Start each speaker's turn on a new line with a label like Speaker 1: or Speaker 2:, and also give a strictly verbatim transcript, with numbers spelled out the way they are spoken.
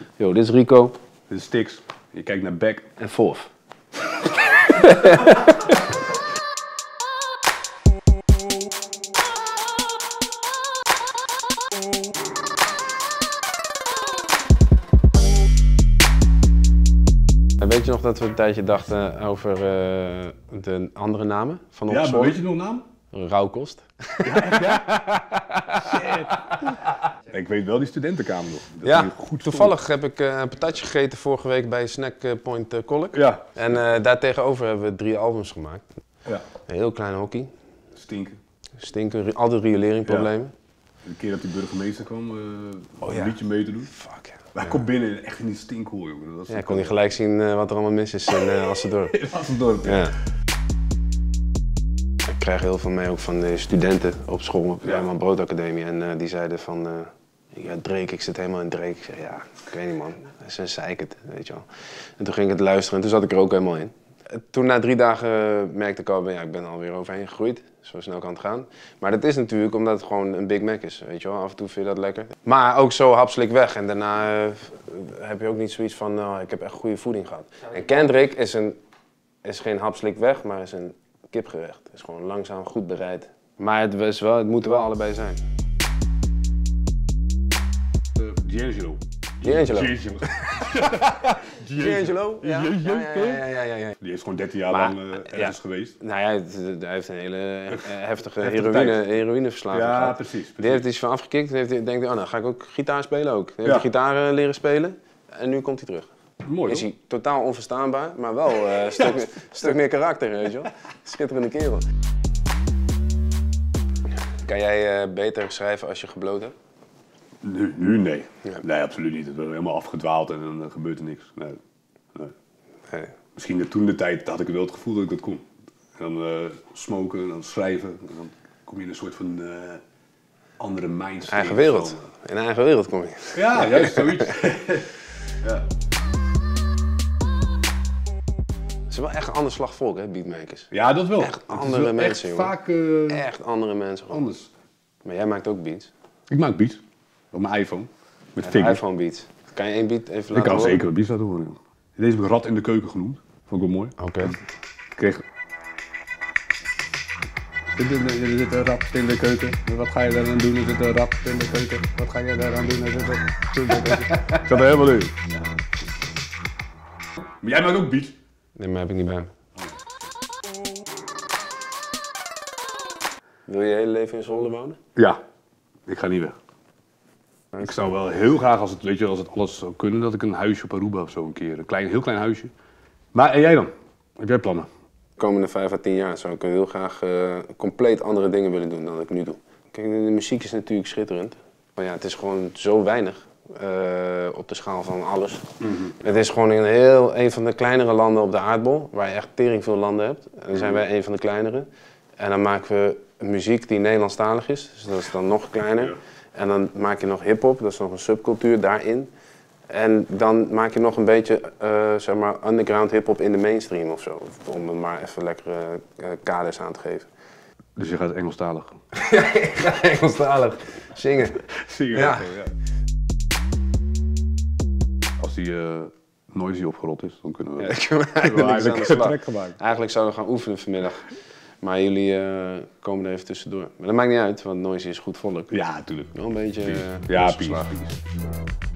Speaker 1: Yo, dit is Rico.
Speaker 2: Dit is Stix. Je kijkt naar Beck.
Speaker 1: En Forth. Weet je nog dat we een tijdje dachten over uh, de andere namen van onze
Speaker 2: Ja, maar weet je nog naam?
Speaker 1: Rauwkost.
Speaker 2: Ja, echt, ja? Shit. Ik weet wel die studentenkamer nog. Dat
Speaker 1: Ja,
Speaker 2: goed
Speaker 1: toevallig heb ik uh, een patatje gegeten vorige week bij Snack Point uh, Kolk.
Speaker 2: Ja.
Speaker 1: En uh, daartegenover hebben we drie albums gemaakt.
Speaker 2: Ja.
Speaker 1: Een heel klein hockey.
Speaker 2: Stinken.
Speaker 1: Stinken, altijd rioleringproblemen.
Speaker 2: Ja. De keer dat die burgemeester kwam uh,
Speaker 1: oh,
Speaker 2: een
Speaker 1: ja.
Speaker 2: liedje mee te doen.
Speaker 1: Fuck ja.
Speaker 2: Hij komt binnen echt in die stinkhol, jongen. Dat
Speaker 1: ja, ik kon niet gelijk zien uh, wat er allemaal mis is in uh, Assendorp.
Speaker 2: In Assendorp, ja.
Speaker 1: Ja. Ik krijg heel veel mee ook van de studenten op school, op de Herman Brood Academie. En uh, die zeiden van, uh, ja Drake, ik zit helemaal in Drake. Ik zeg, ja, ik weet niet man, dat is een zeikert, weet je wel. En toen ging ik het luisteren en toen zat ik er ook helemaal in. Toen na drie dagen merkte ik al, ja, ik ben er alweer overheen gegroeid. Zo snel kan het gaan. Maar dat is natuurlijk omdat het gewoon een Big Mac is, weet je wel. Af en toe vind je dat lekker. Maar ook zo hapselijk weg. En daarna uh, heb je ook niet zoiets van, uh, ik heb echt goede voeding gehad. En Kendrick is, een, is geen hapselijk weg, maar is een kipgerecht. Het is gewoon langzaam goed bereid. Maar het, is wel, het moeten wel allebei zijn.
Speaker 2: Uh, D'Angelo.
Speaker 1: D'Angelo.
Speaker 2: D'Angelo.
Speaker 1: D'Angelo? Ja. Ja, ja, ja, ja, ja.
Speaker 2: Die is gewoon dertien jaar
Speaker 1: maar,
Speaker 2: lang uh, ergens ja. geweest.
Speaker 1: Nou ja, hij heeft een hele uh, heftige heroïne, heroïneverslaving
Speaker 2: ja,
Speaker 1: gehad.
Speaker 2: Precies, precies.
Speaker 1: Die heeft iets van afgekikt en heeft, denkt hij, oh, nou ga ik ook gitaar spelen ook. Hij heeft
Speaker 2: ja.
Speaker 1: de gitaar uh, leren spelen en nu komt hij terug.
Speaker 2: Mooi,
Speaker 1: is hij totaal onverstaanbaar, maar wel uh, een stuk, ja. stuk meer karakter, weet je wel. Schitterende kerel. Kan jij uh, beter schrijven als je gebloot hebt?
Speaker 2: Nu, nu nee.
Speaker 1: Ja.
Speaker 2: Nee, absoluut niet. Het is helemaal afgedwaald en dan uh, gebeurt er niks. Nee. Nee.
Speaker 1: Nee.
Speaker 2: Misschien de, toen de tijd had ik wel het gevoel dat ik dat kon. En dan uh, smoken, en dan schrijven. En dan kom je in een soort van uh, andere mindset.
Speaker 1: Eigen wereld. In een eigen wereld kom je.
Speaker 2: Ja, juist zoiets. Ja.
Speaker 1: Het is wel echt een ander slag volk, hè, beatmakers.
Speaker 2: Ja, dat wel.
Speaker 1: Echt andere
Speaker 2: wel
Speaker 1: mensen,
Speaker 2: echt
Speaker 1: jongen.
Speaker 2: Vaak, uh,
Speaker 1: echt andere mensen. Gewoon.
Speaker 2: Anders.
Speaker 1: Maar jij maakt ook beats?
Speaker 2: Ik maak beats. Op mijn iPhone. Met
Speaker 1: ja,
Speaker 2: vingers.
Speaker 1: iPhone beats. Kan je één beat even laten
Speaker 2: Ik kan
Speaker 1: horen?
Speaker 2: zeker een beats laten horen. Deze heb ik Rat in de Keuken genoemd. Vond ik wel mooi.
Speaker 1: Oké. Okay.
Speaker 2: Ik kreeg... Er zit een rat in de keuken. Wat ga je daaraan doen? Er zit een rat in de keuken. Wat ga je daaraan doen? Er zit een rat in de keuken. Ik zat er helemaal in. Ja. Maar jij maakt ook beats?
Speaker 1: Nee, maar heb ik niet bij me. Wil je je hele leven in Zwolle wonen?
Speaker 2: Ja. Ik ga niet weg. Ik zou wel heel graag, als het, weet je, als het alles zou kunnen, dat ik een huisje op Aruba of zo een keer. Een klein, heel klein huisje. Maar en jij dan? Heb jij plannen?
Speaker 1: De komende vijf à tien jaar zou ik heel graag uh, compleet andere dingen willen doen dan ik nu doe. Kijk, de muziek is natuurlijk schitterend. Maar ja, het is gewoon zo weinig uh, op de schaal van alles. Mm-hmm. Het is gewoon een, heel, een van de kleinere landen op de aardbol, waar je echt tering veel landen hebt. En dan zijn wij een van de kleinere. En dan maken we muziek die Nederlandstalig is, dus dat is dan nog kleiner. Ja. En dan maak je nog hip-hop, dat is nog een subcultuur daarin. En dan maak je nog een beetje, uh, zeg maar, underground hip-hop in de mainstream of zo. Om er maar even lekkere uh, kaders aan te geven.
Speaker 2: Dus je gaat Engelstalig?
Speaker 1: Ja, ik ga Engelstalig zingen.
Speaker 2: Zingen, ja. ja. Als die uh, Noisy opgerot is, dan kunnen we,
Speaker 1: ja, ik kunnen we eigenlijk,
Speaker 2: we eigenlijk
Speaker 1: aan de
Speaker 2: trek gemaakt.
Speaker 1: Eigenlijk zouden we gaan oefenen vanmiddag. Maar jullie uh, komen er even tussendoor. Maar dat maakt niet uit, want Noisy is goed volk.
Speaker 2: Ja, natuurlijk.
Speaker 1: Wel een beetje... Uh,
Speaker 2: ja, peace.